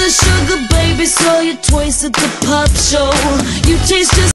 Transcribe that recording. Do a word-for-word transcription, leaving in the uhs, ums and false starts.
sugar, baby, saw your toys at the pop show. You taste just